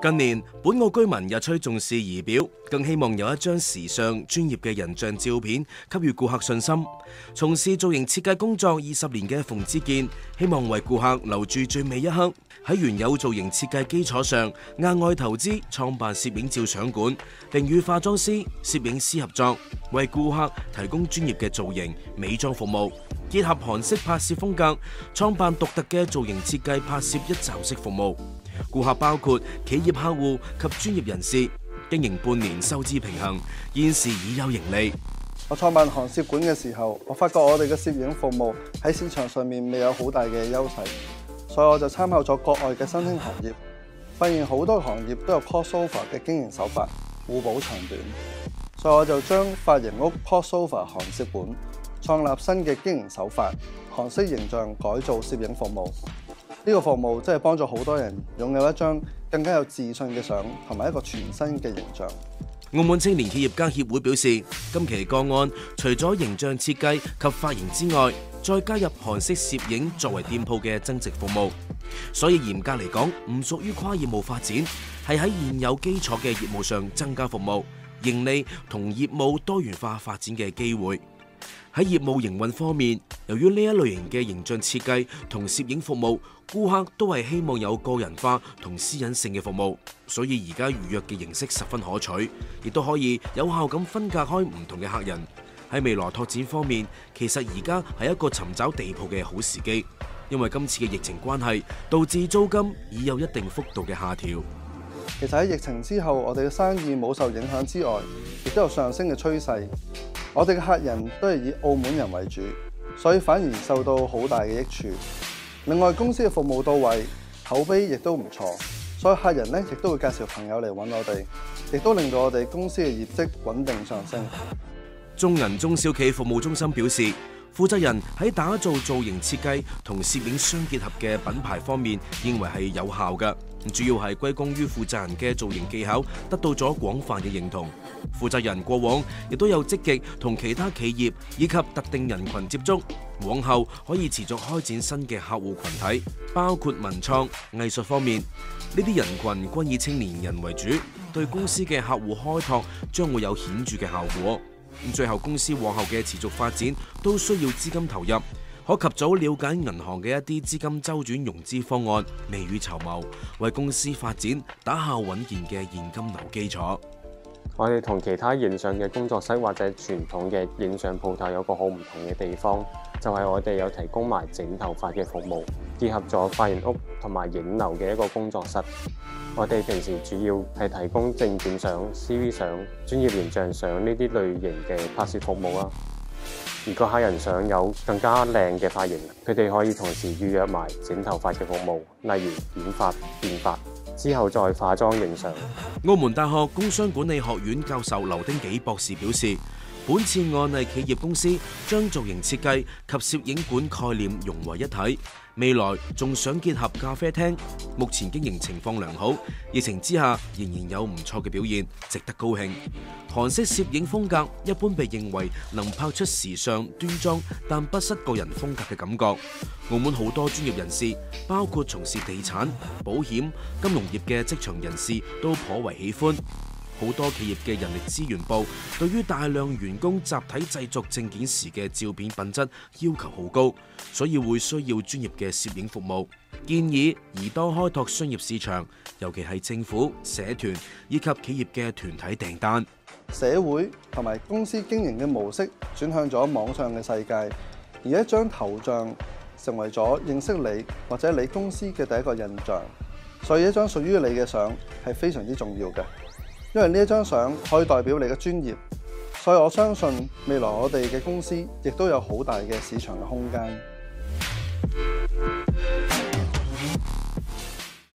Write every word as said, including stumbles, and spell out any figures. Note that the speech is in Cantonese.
近年，本澳居民日趨重視儀表，更希望有一張時尚專業嘅人像照片，給予顧客信心。從事造型設計工作二十年嘅馮志健，希望為顧客留住最美一刻。喺原有造型設計基礎上，額外投資創辦攝影照相館，並與化妝師、攝影師合作，為顧客提供專業嘅造型美妝服務。結合韓式拍攝風格，創辦獨特嘅造型設計拍攝一站式服務。顧客包括企業客戶及專業人士，經營半年收支平衡，現時已有盈利。 我創辦韓攝館嘅時候，我發覺我哋嘅攝影服務喺市場上面未有好大嘅優勢，所以我就參考咗國外嘅新興行業，發現好多行業都有 crossover 嘅經營手法，互補長短，所以我就將髮型屋 crossover 韓攝館創立新嘅經營手法，韓式形象改造攝影服務。呢個服務真係幫助好多人擁有一張更加有自信嘅相，同埋一個全新嘅形象。 澳門青年企業家協會表示，今期個案除咗形象設計及髮型之外，再加入韓式攝影作為店鋪嘅增值服務，所以嚴格嚟講唔屬於跨業務發展，係喺現有基礎嘅業務上增加服務、盈利同業務多元化發展嘅機會。喺業務營運方面，由於呢一類型嘅形象設計同攝影服務，顧客都係希望有個人化同私隱性嘅服務，所以而家預約嘅形式十分可取，亦都可以有效咁分隔開唔同嘅客人。喺未來拓展方面，其實而家係一個尋找地鋪嘅好時機，因為今次嘅疫情關係，導致租金已有一定幅度嘅下調。 其實喺疫情之後，我哋嘅生意冇受影響之外，亦都有上升嘅趨勢。我哋嘅客人都係以澳門人為主，所以反而受到好大嘅益處。另外，公司嘅服務到位，口碑亦都唔錯，所以客人咧亦都會介紹朋友嚟揾我哋，亦都令到我哋公司嘅業績穩定上升。 中銀中小企服務中心表示，負責人喺打造造型設計同攝影相結合嘅品牌方面，認為係有效嘅。主要係歸功於負責人嘅造型技巧得到咗廣泛嘅認同。負責人過往亦都有積極同其他企業以及特定人群接觸，往後可以持續開展新嘅客戶群體，包括文創、藝術方面。呢啲人群均以青年人為主，對公司嘅客戶開拓將會有顯著嘅效果。最後公司往後嘅持續發展都需要資金投入，可及早了解銀行嘅一啲資金周轉融資方案，未雨綢繆，為公司發展打下穩健嘅現金流基礎。 我哋同其他影相嘅工作室或者傳統嘅影相鋪頭有個好唔同嘅地方，就係我哋有提供埋整頭髮嘅服務，結合咗髮型屋同埋影樓嘅一個工作室。我哋平時主要係提供證件相、C V 相、專業形象相呢啲類型嘅拍攝服務啦。如果客人想有更加靚嘅髮型，佢哋可以同時預約埋整頭髮嘅服務，例如染髮、變髮，之後再化妝影相。 澳門大學工商管理學院教授劉丁紀博士表示，本次案例企業公司將造型設計及攝影館概念融為一體，未來仲想結合咖啡廳，目前經營情況良好，疫情之下仍然有唔錯嘅表現，值得高興。韓式攝影風格一般被認為能拍出時尚端莊但不失個人風格嘅感覺。澳門好多專業人士，包括從事地產、保險、金融業嘅職場人士都頗為喜歡。好多企業嘅人力資源部對於大量員工集體製作證件時嘅照片品質要求好高，所以會需要專業嘅攝影服務。建議宜多開拓商業市場，尤其係政府、社團以及企業嘅團體訂單。 社會同埋公司經營嘅模式轉向咗網上嘅世界，而一張頭像成為咗認識你或者你公司嘅第一個印象，所以一張屬於你嘅相係非常之重要嘅。因為呢一張相可以代表你嘅專業，所以我相信未來我哋嘅公司亦都有好大嘅市場嘅空間。